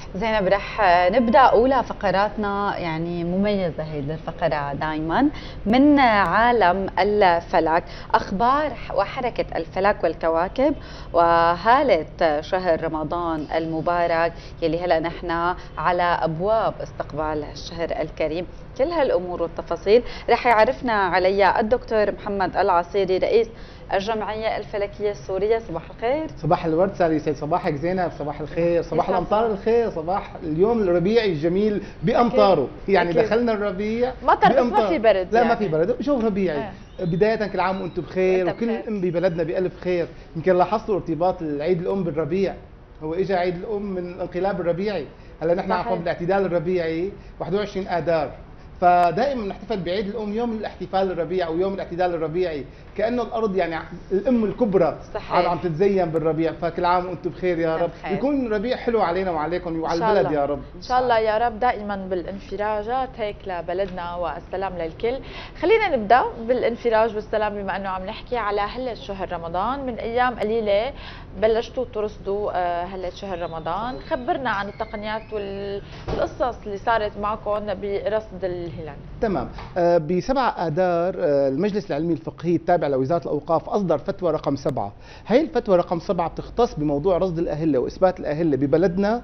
زينب، رح نبدأ أولى فقراتنا، يعني مميزة هيدي الفقرة دائما من عالم الفلك، أخبار وحركة الفلك والكواكب وهالة شهر رمضان المبارك يلي هلا نحن على أبواب استقبال الشهر الكريم. كل هالأمور والتفاصيل رح يعرفنا عليها الدكتور محمد العصيري، رئيس الجمعية الفلكية السورية. صباح الخير. صباح الورد ساري، يسعد صباحك زينب. صباح الخير، صباح الامطار الخير، صباح اليوم الربيعي الجميل بامطاره. يعني أكيد. دخلنا الربيع مطر بس ما في برد. لا يعني. ما في برد، شوف ربيعي. بداية كل عام وانتم بخير، وكل ام ببلدنا بألف خير. يمكن لاحظتوا ارتباط العيد الام بالربيع، هو اجى عيد الام من الانقلاب الربيعي. هلا نحن عفوا بالاعتدال الربيعي 21 اذار، فدائما نحتفل بعيد الام يوم الاحتفال الربيع او يوم الاعتدال الربيعي، كانه الارض يعني الام الكبرى عم تتزين بالربيع. فكل عام وانتم بخير يا رب، يكون ربيع حلو علينا وعليكم وعلى البلد يا رب. ان شاء الله يا رب، دائما بالانفراجات هيك لبلدنا والسلام للكل. خلينا نبدا بالانفراج والسلام، بما انه عم نحكي على هله شهر رمضان. من ايام قليله بلشتوا ترصدوا هله شهر رمضان، خبرنا عن التقنيات والقصص اللي صارت معكم برصد الهلال. تمام. ب7 آذار المجلس العلمي الفقهي التابع لوزارة الأوقاف أصدر فتوى رقم 7. هي الفتوى رقم 7 بتختص بموضوع رصد الأهلة وإثبات الأهلة ببلدنا،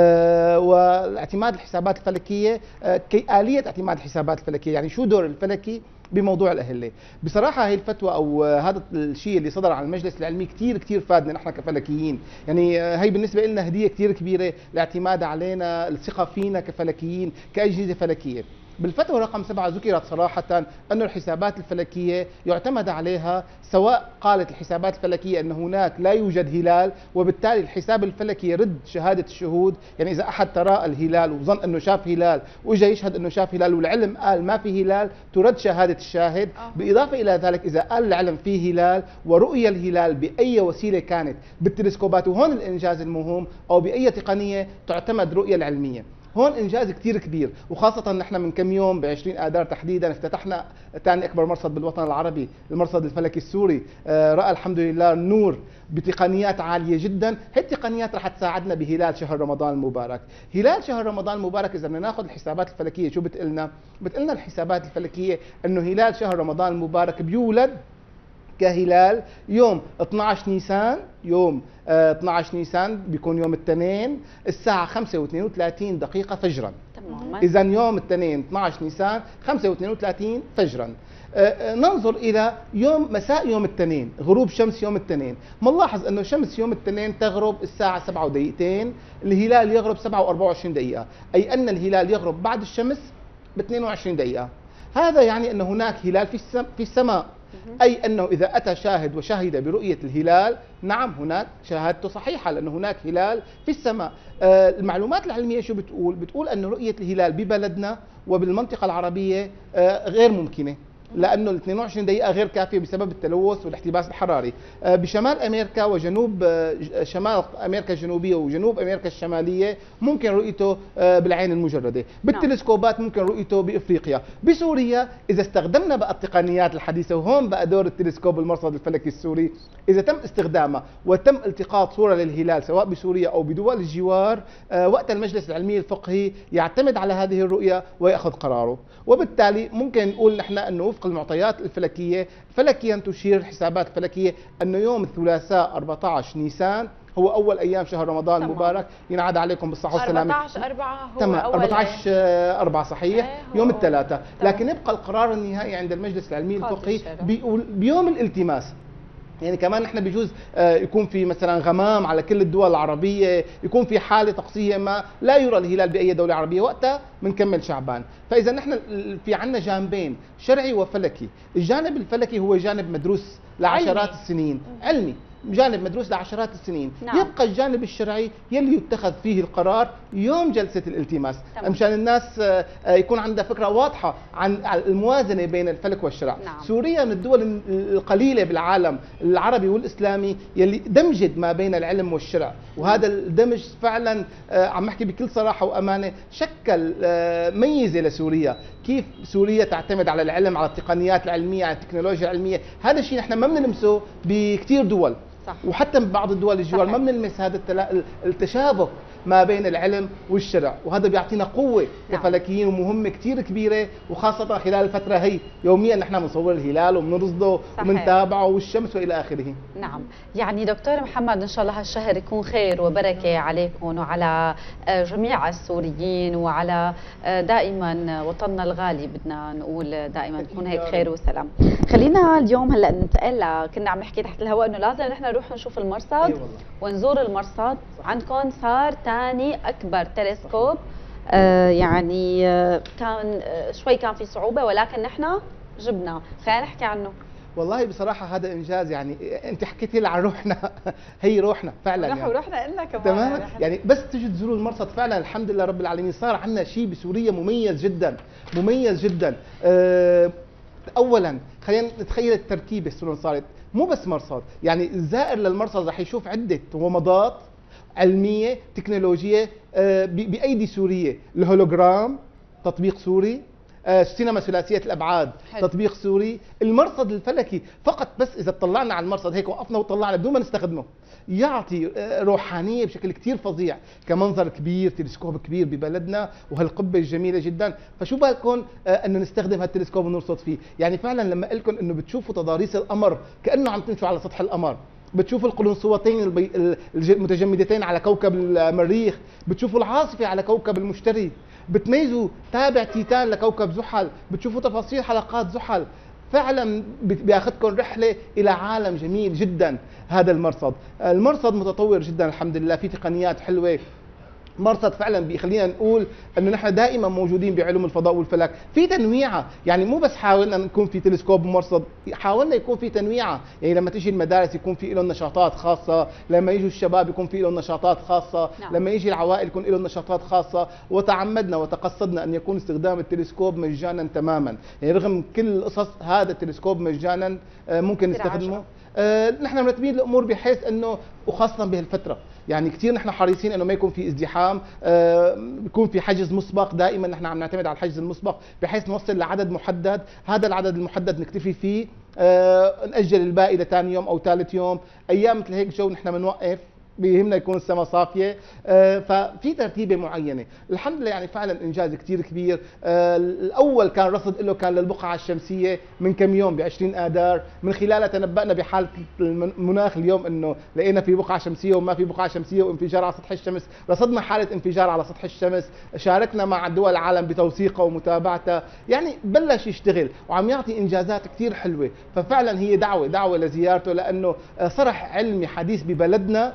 واعتماد الحسابات الفلكية، آلية اعتماد الحسابات الفلكية، يعني شو دور الفلكي بموضوع الأهلة. بصراحة هي الفتوى أو هذا الشيء اللي صدر عن المجلس العلمي كثير فادنا نحن كفلكيين. يعني هي بالنسبة لنا هدية كثير كبيرة، الاعتماد علينا، الثقة فينا كفلكيين كأجهزة فلكية. بالفتوى رقم 7 ذكرت صراحة أن الحسابات الفلكية يعتمد عليها، سواء قالت الحسابات الفلكية أن هناك لا يوجد هلال، وبالتالي الحساب الفلكي يرد شهادة الشهود. يعني إذا أحد تراءى الهلال وظن أنه شاف هلال وإجا يشهد أنه شاف هلال والعلم قال ما في هلال، ترد شهادة الشاهد. بالإضافة إلى ذلك إذا قال العلم فيه هلال ورؤية الهلال بأي وسيلة كانت، بالتلسكوبات، وهون الإنجاز المهم، أو بأي تقنية، تعتمد رؤية العلمية. هون انجاز كثير كبير، وخاصه نحن من كم يوم ب20 اذار تحديدا افتتحنا ثاني اكبر مرصد بالوطن العربي، المرصد الفلكي السوري. راى الحمد لله النور بتقنيات عاليه جدا. هي التقنيات رح تساعدنا بهلال شهر رمضان المبارك. هلال شهر رمضان المبارك اذا بدنا ناخذ الحسابات الفلكيه شو بتقلنا؟ بتقلنا الحسابات الفلكيه انه هلال شهر رمضان المبارك بيولد كهلال يوم 12 نيسان. يوم 12 نيسان بيكون يوم الاثنين الساعة 5:32 فجرا. تماما. إذا يوم الاثنين 12 نيسان 5:32 فجرا. ننظر إلى مساء يوم الاثنين، غروب شمس يوم الاثنين. بنلاحظ أنه شمس يوم الاثنين تغرب الساعة 7:02، الهلال يغرب 7:24، أي أن الهلال يغرب بعد الشمس ب 22 دقيقة. هذا يعني أن هناك هلال في السماء، أي أنه إذا أتى شاهد وشهد برؤية الهلال، نعم هناك شهادته صحيحة لأن هناك هلال في السماء. المعلومات العلمية شو بتقول؟ بتقول أن رؤية الهلال ببلدنا وبالمنطقة العربية غير ممكنة، لأنه ال 22 دقيقة غير كافية بسبب التلوث والاحتباس الحراري. بشمال أمريكا وجنوب شمال أمريكا الجنوبية وجنوب أمريكا الشمالية ممكن رؤيته بالعين المجردة، بالتلسكوبات ممكن رؤيته بإفريقيا. بسوريا إذا استخدمنا بقى التقنيات الحديثة، وهون بقى دور التلسكوب المرصد الفلكي السوري، إذا تم استخدامه وتم التقاط صورة للهلال سواء بسوريا أو بدول الجوار، وقت المجلس العلمي الفقهي يعتمد على هذه الرؤية ويأخذ قراره. وبالتالي ممكن نقول نحن أنه وفق المعطيات الفلكية، فلكيا تشير الحسابات الفلكية أنه يوم الثلاثاء 14 نيسان هو أول أيام شهر رمضان المبارك. ينعاد عليكم بالصحة والسلامة. 14/4 هو تمام، أول 14/4 صحيح، يوم الثلاثاء. لكن يبقى القرار النهائي عند المجلس العلمي الفقهي بيقول بيوم الالتماس. يعني كمان نحن بجوز يكون في مثلا غمام على كل الدول العربية، يكون في حالة طقسية ما لا يرى الهلال بأي دولة عربية، وقتها بنكمل شعبان. فإذا نحن في عندنا جانبين، شرعي وفلكي. الجانب الفلكي هو جانب مدروس لعشرات السنين، علمي، جانب مدروس لعشرات السنين. نعم. يبقى الجانب الشرعي يلي يتخذ فيه القرار يوم جلسة الالتماس، مشان الناس يكون عندها فكرة واضحة عن الموازنة بين الفلك والشرع. نعم. سوريا من الدول القليلة بالعالم العربي والإسلامي يلي دمجت ما بين العلم والشرع، وهذا الدمج فعلا عم نحكي بكل صراحة وأمانة شكل ميزة لسوريا. كيف سوريا تعتمد على العلم، على التقنيات العلمية، على التكنولوجيا العلمية. هذا الشيء نحن ما بنلمسه بكثير دول. صح. وحتى ببعض الدول الجوار ما بنلمس هذا التشابك ما بين العلم والشرع، وهذا بيعطينا قوه نعم. كفلكيين ومهمه كثير كبيره، وخاصه خلال الفتره هي يوميا نحن بنصور الهلال وبنرصده صحيح. وبنتابعه والشمس والى اخره. نعم، يعني دكتور محمد ان شاء الله هالشهر يكون خير وبركه عليكم وعلى جميع السوريين وعلى دائما وطننا الغالي، بدنا نقول دائما يكون هيك خير وسلام. خلينا اليوم هلا ننتقل، كنا عم نحكي تحت الهواء انه لازم نحن نروح نشوف المرصد ونزور المرصد. عندكم صار ثاني اكبر تلسكوب، يعني كان شوي كان في صعوبه ولكن نحن جبنا، خلينا نحكي عنه. والله بصراحة هذا إنجاز، يعني أنت حكيتي لي عن روحنا هي روحنا فعلا يعني. ورحنا إلنا كمان تمام يعني بس تيجي تزوروا المرصد فعلا الحمد لله رب العالمين صار عندنا شيء بسوريا مميز جدا، مميز جدا. أولا خلينا نتخيل التركيبة شلون صارت، مو بس مرصد، يعني الزائر للمرصد رح يشوف عدة ومضات علمية تكنولوجية بأيدي سورية، الهولوجرام تطبيق سوري، السينما ثلاثية الأبعاد حلو. تطبيق سوري، المرصد الفلكي فقط بس إذا طلعنا على المرصد هيك وقفنا وطلعنا بدون ما نستخدمه يعطي روحانية بشكل كتير فظيع، كمنظر كبير، تلسكوب كبير ببلدنا وهالقبة الجميلة جدا. فشو بالكم أنه نستخدم هالتلسكوب ونرصد فيه؟ يعني فعلا لما قلت لكم أنه بتشوفوا تضاريس القمر كأنه عم تمشوا على سطح القمر، بتشوفوا القلنسوتين المتجمدتين على كوكب المريخ، بتشوفوا العاصفة على كوكب المشتري، بتميزوا تابع تيتان لكوكب زحل، بتشوفوا تفاصيل حلقات زحل. فعلا بياخذكم رحله الى عالم جميل جدا. هذا المرصد متطور جدا الحمد لله، في تقنيات حلوه. مرصد فعلا بيخلينا نقول انه نحن دائما موجودين بعلوم الفضاء والفلك، في تنويعه، يعني مو بس حاولنا نكون في تلسكوب ومرصد، حاولنا يكون في تنويعه، يعني لما تيجي المدارس يكون في لهم نشاطات خاصه، لما يجوا الشباب يكون في لهم نشاطات خاصه، نعم. لما يجي العوائل يكون لهم نشاطات خاصه، وتعمدنا وتقصدنا ان يكون استخدام التلسكوب مجانا تماما، يعني رغم كل القصص هذا التلسكوب مجانا ممكن نستخدمه. نحن مرتبين الامور بحيث انه وخاصه بهالفتره يعني كثير نحن حريصين انه ما يكون في ازدحام، يكون في حجز مسبق، دائما نحن عم نعتمد على الحجز المسبق بحيث نوصل لعدد محدد، هذا العدد المحدد نكتفي فيه، نأجل الباقي لثاني يوم او ثالث يوم، ايام مثل هيك جو نحن بنوقف، بيهمنا يكون السماء صافيه، ففي ترتيبه معينه، الحمد لله يعني فعلا انجاز كثير كبير. الاول كان رصد له كان للبقعه الشمسيه من كم يوم ب20 اذار، من خلالها تنبأنا بحاله المناخ اليوم انه لقينا في بقعه شمسيه وما في بقعه شمسيه وانفجار على سطح الشمس، رصدنا حاله انفجار على سطح الشمس، شاركنا مع دول العالم بتوثيقها ومتابعتها، يعني بلش يشتغل وعم يعطي انجازات كثير حلوه، ففعلا هي دعوه لزيارته لانه صرح علمي حديث ببلدنا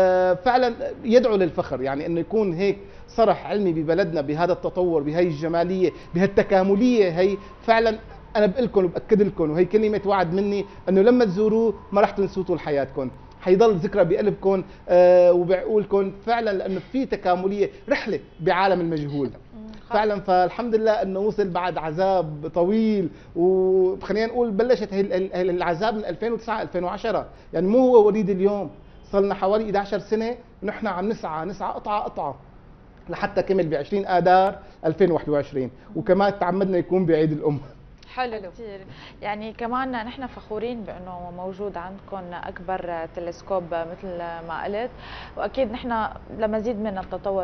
فعلا يدعو للفخر، يعني انه يكون هيك صرح علمي ببلدنا بهذا التطور، بهي الجماليه، بهالتكامليه، هي فعلا انا بقول لكم وباكد لكم، وهي كلمه وعد مني انه لما تزوروه ما راح تنسوه طول حياتكم، حيضل ذكرى بقلبكم وبعقولكم فعلا، لانه في تكامليه، رحله بعالم المجهول فعلا. فالحمد لله انه وصل بعد عذاب طويل، وخلينا نقول بلشت هي العذاب من 2009 2010، يعني مو هو وليد اليوم، صار لنا حوالي 11 سنه ونحن عم نسعى قطعه لحتى كمل ب20 اذار 2021، وكمان تعمدنا يكون بعيد الام. حلو كثير، يعني كمان نحن فخورين بانه موجود عندكم اكبر تلسكوب مثل ما قلت، واكيد نحن لمزيد من التطور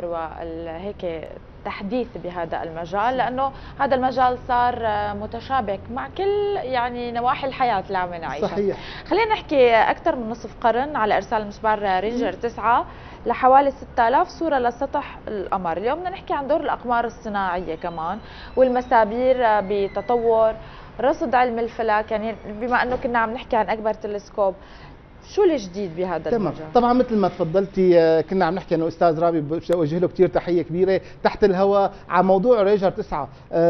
وهيك تحديث بهذا المجال، لانه هذا المجال صار متشابك مع كل يعني نواحي الحياه اللي عم نعيشها. صحيح. خلينا نحكي اكثر من نصف قرن على ارسال مسبار رينجر 9 لحوالي 6000 صورة لسطح القمر. اليوم بدنا نحكي عن دور الأقمار الصناعية كمان والمسابير بتطور رصد علم الفلك، يعني بما أنه كنا عم نحكي عن أكبر تلسكوب، شو الجديد بهذا المجال؟ طبعا مثل ما تفضلتي كنا عم نحكي انه استاذ رامي بدي اوجه له كثير تحيه كبيره تحت الهواء على موضوع ريجر 9.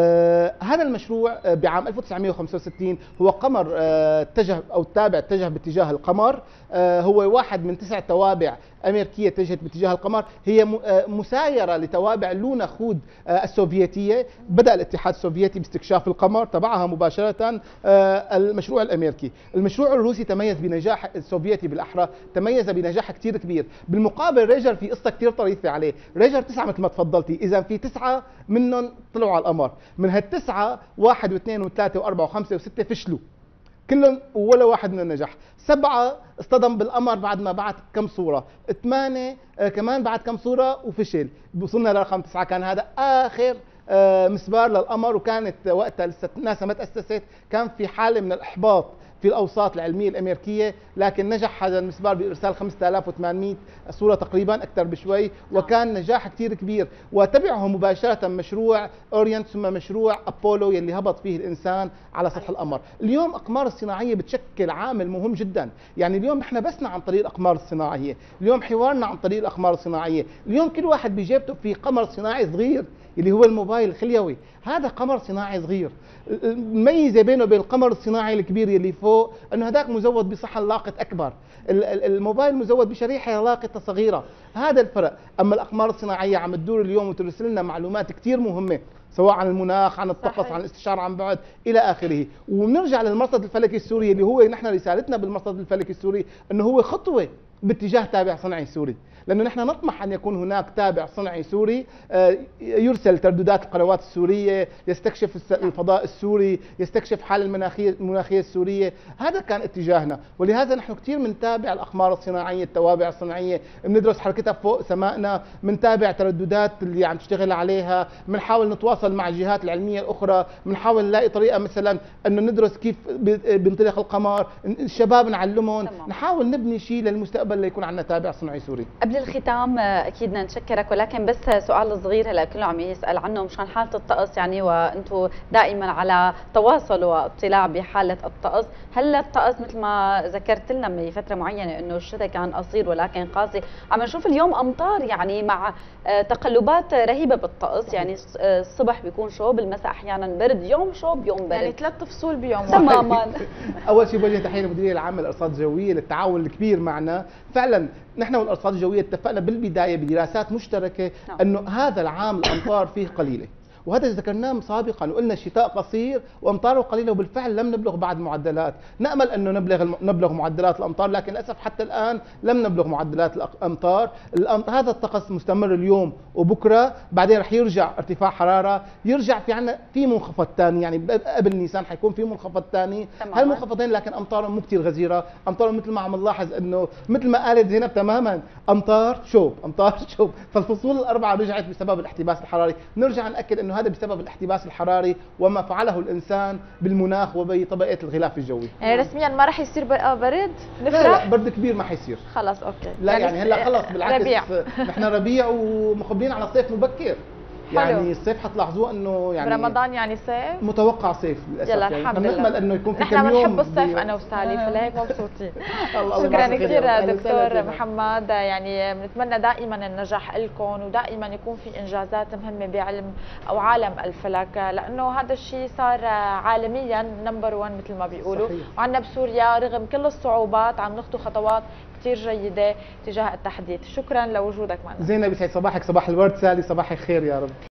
هذا المشروع بعام 1965 هو قمر اتجه او التابع اتجه باتجاه القمر، هو واحد من 9 توابع امريكيه اتجهت باتجاه القمر، هي مسايره لتوابع لونا خود السوفيتيه، بدا الاتحاد السوفيتي باستكشاف القمر، تبعها مباشره المشروع الامريكي. المشروع الروسي تميز بنجاح السوفيتي بالاحرى تميز بنجاح كثير كبير، بالمقابل ريجر في قصه كثير طريفه عليه، ريجر 9 مثل ما تفضلتي، اذا في 9 منهم طلعوا على القمر، من هالتسعه 1 و2 و3 و4 و5 و6 فشلوا، كلهم ولا واحد منهم نجح. 7 اصطدم بالقمر بعد ما بعت كم صورة. 8 كمان بعت كم صورة وفشل. وصلنا لرقم 9، كان هذا آخر مسبار للقمر، وكانت وقتها لسه ناسا ما تأسست، كان في حالة من الإحباط في الأوساط العلمية الأمريكية، لكن نجح هذا المسبار بإرسال 5800 صورة تقريبا، أكثر بشوي، وكان نجاح كثير كبير. وتبعه مباشرة مشروع أورينت ثم مشروع أبولو يلي هبط فيه الإنسان على سطح القمر. اليوم الأقمار الصناعية بتشكل عامل مهم جدا، يعني اليوم نحن بسنا عن طريق الأقمار الصناعية، اليوم حوارنا عن طريق الأقمار الصناعية، اليوم كل واحد بجيبته في قمر صناعي صغير اللي هو الموبايل الخليوي، هذا قمر صناعي صغير. الميزه بينه وبين القمر الصناعي الكبير اللي فوق انه هذاك مزود بصحن لاقط اكبر، الموبايل مزود بشريحه لاقطه صغيره، هذا الفرق. اما الاقمار الصناعيه عم تدور اليوم وترسل لنا معلومات كثير مهمه، سواء عن المناخ، عن الطقس، صحيح. عن الاستشاره عن بعد الى اخره. وبنرجع للمرصد الفلكي السوري اللي هو نحن رسالتنا بالمرصد الفلكي السوري انه هو خطوه باتجاه تابع صنعي سوري، لانه نحن نطمح ان يكون هناك تابع صنعي سوري يرسل ترددات القنوات السوريه، يستكشف الفضاء السوري، يستكشف حال المناخيه السوريه، هذا كان اتجاهنا. ولهذا نحن كثير بنتابع الاقمار الصناعيه، التوابع الصناعيه، بندرس حركتها فوق سمائنا، بنتابع ترددات اللي عم تشتغل عليها، بنحاول نتواصل مع الجهات العلميه الاخرى، بنحاول نلاقي طريقه مثلا انه ندرس كيف بينطلق القمر، الشباب نعلمهم، نحاول نبني شيء للمستقبل ليكون عندنا تابع صنعي سوري. قبل الختام اكيد بدنا نشكرك، ولكن بس سؤال صغير هلا كله عم يسال عنه مشان حاله الطقس، يعني وانتم دائما على تواصل واطلاع بحاله الطقس، هل الطقس مثل ما ذكرت لنا من فتره معينه انه الشتاء كان قصير ولكن قاسي، عم نشوف اليوم امطار يعني مع تقلبات رهيبه بالطقس، يعني الصبح بيكون شوب، المساء احيانا برد، يوم شوب يوم برد، يعني 3 فصول بيوم واحد تماما. اول شيء بوجه تحيه للمديريه العامه للارصاد الجويه للتعاون الكبير معنا، فعلا نحن والارصاد الجويه اتفقنا بالبدايه بدراسات مشتركه انه هذا العام الامطار فيه قليله، وهذا ذكرناه سابقا وقلنا الشتاء قصير وامطاره قليله، وبالفعل لم نبلغ بعد معدلات، نامل انه نبلغ معدلات الامطار، لكن للاسف حتى الان لم نبلغ معدلات الامطار. هذا الطقس مستمر اليوم وبكره، بعدين رح يرجع ارتفاع حراره، يرجع في عندنا في منخفض ثاني، يعني قبل نيسان حيكون في منخفض ثاني، هالمنخفضين لكن امطارهم مو كثير غزيره، امطارهم مثل ما عم نلاحظ انه مثل ما قالت زينب تماما، امطار شوب امطار شوب، فالفصول الاربعه رجعت بسبب الاحتباس الحراري، نرجع ناكد انه هذا بسبب الاحتباس الحراري وما فعله الانسان بالمناخ وبطبقه الغلاف الجوي. يعني رسميا ما راح يصير بقى برد؟ لا برد كبير ما حيصير خلص اوكي، لا يعني هلا خلص بالعكس ربيع. نحن ربيع ومقبلين على صيف مبكر، يعني الصيف حتلاحظوه انه يعني برمضان يعني صيف متوقع صيف للاسف، يلا يعني الحمد لله نتمنى انه يكون في نحن كم يوم. بنحب الصيف انا وسالي، فلهيك مبسوطين. الله شكرا كثير دكتور سلام. محمد، يعني بنتمنى دائما النجاح لكم ودائما يكون في انجازات مهمه بعلم او عالم الفلك، لانه هذا الشيء صار عالميا نمبر 1 مثل ما بيقولوا، وعندنا بسوريا رغم كل الصعوبات عم نخطو خطوات كثير جيده تجاه التحديث. شكرا لوجودك معنا. زينب يسعد صباحك، صباح الورد. سالي صباح الخير يا رب.